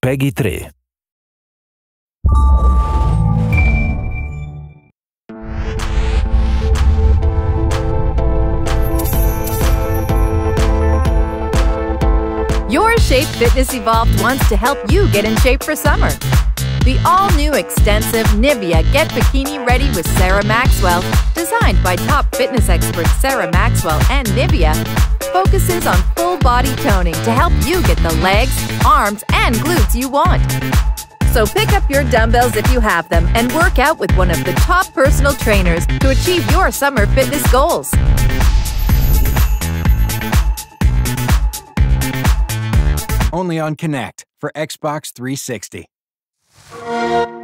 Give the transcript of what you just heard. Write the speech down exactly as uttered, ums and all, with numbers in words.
Peggy three. Your Shape Fitness Evolved wants to help you get in shape for summer. The all-new extensive Nivea Get Bikini Ready with Sarah Maxwell, designed by top fitness experts Sarah Maxwell and Nivea, focuses on full body toning to help you get the legs, arms, and glutes you want. So pick up your dumbbells if you have them and work out with one of the top personal trainers to achieve your summer fitness goals. Only on Kinect for Xbox three sixty.